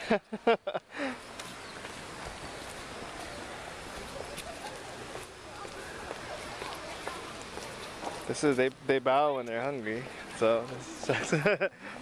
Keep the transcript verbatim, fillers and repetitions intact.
This is, they, they bow when they're hungry, so this is